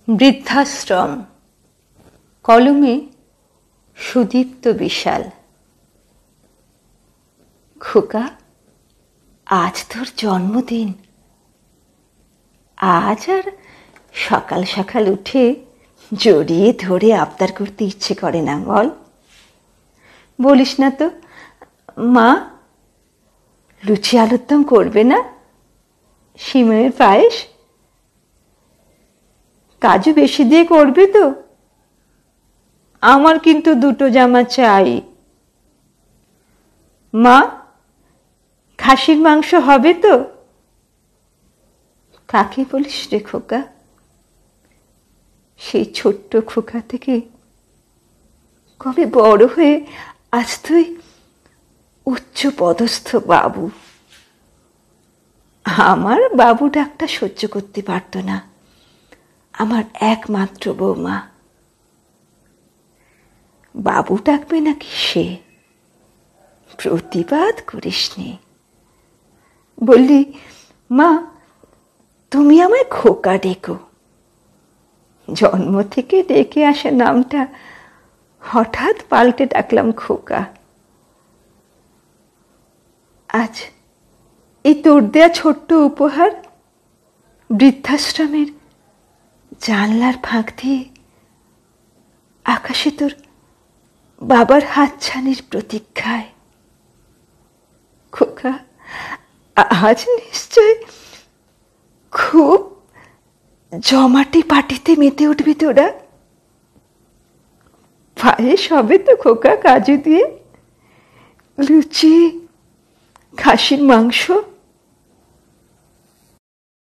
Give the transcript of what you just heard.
বৃদ্ধাশ্রম। কলমে সুদীপ্ত বিশাল। খোকা, আজ তোর জন্মদিন। আজ আর সকাল সকাল উঠে জড়িয়ে ধরে আবদার করতে ইচ্ছে করে না, বল? বলিস না তো, মা লুচি আলুর দম করবে না? সিমাইয়ের পায়েস কাজু বেশি দিয়ে করবে তো? আমার কিন্তু দুটো জামা চাই। মা, খাসির মাংস হবে তো? কাকে বলিস রে খোকা? সেই ছোট্ট খোকা থেকে কবে বড় হয়ে আজ তুই উচ্চ পদস্থ বাবু। আমার বাবু ডাকটা সহ্য করতে পারত না আমার একমাত্র বৌমা। বাবু ডাকবে নাকি সে? প্রতিবাদ করিসনি, বললি মা তুমি আমায় খোকা ডেকো। জন্ম থেকে ডেকে আসা নামটা হঠাৎ পাল্টে ডাকলাম খোকা। আজ এই তোর দেয়া ছোট্ট উপহার বৃদ্ধাশ্রমের জানলার ফাঁক দিয়ে আকাশে তোর বাবার হাতছানির প্রতীক্ষায়। খোকা, আজ নিশ্চয় খুব জমাটি পাটিতে মেতে উঠবি তোরা। পায়েস হবে তো খোকা কাজু দিয়ে? লুচি, খাসির মাংস,